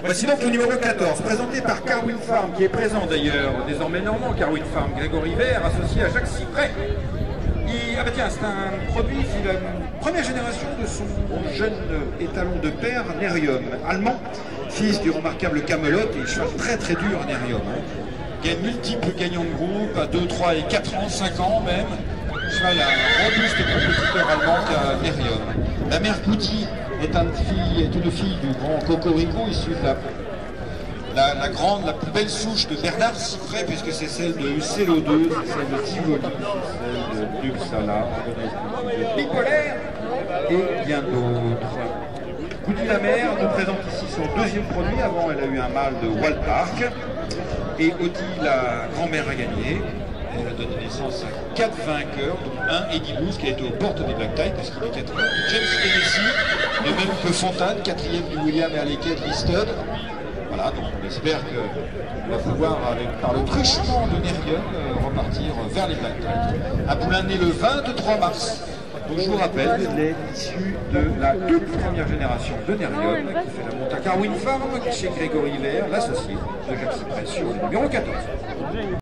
Voici donc le numéro 14, présenté par Carwin Farm, qui est présent d'ailleurs, désormais normand, Carwin Farm, Grégory Vert, associé à Jacques Cyprès. Ah bah tiens, c'est un produit, c'est la première génération de son jeune étalon de père, Nerium, allemand, fils du remarquable Camelot, et cheval très très dur, Nerium. Gagne multiples gagnants de groupe, à 2, 3 et 4 ans, 5 ans même. Cheval un robuste compétiteur allemand qu'a Nerium. La mère Couty est une fille du grand Cocorico, issue de la plus belle souche de Bernard Cyprès, puisque c'est celle de Uccello2, c'est celle de Tivoli, c'est celle de Uppsala, de Bipolaire et bien d'autres. Couty la mère nous présente ici son deuxième produit. Avant, elle a eu un mâle de Wildpark. Et Oti, la grand-mère, a gagné. Elle a donné naissance à 4 vainqueurs, dont un Eddie Blues qui a été aux portes des Black Tie, puisqu'il est 4e. James Tennessee, de même que Fontane, 4e du William et Aleket Listed. Voilà, donc on espère qu'on va pouvoir, par le truchement de Nerium, repartir vers les Black Tie. Un poulain né le 23 mars. Donc je vous rappelle, il est issu de la toute première génération de Nerium, qui fait la monte à Carwin Farm, chez Grégory Vert, l'associé de Jacques Cyprès, sur le numéro 14.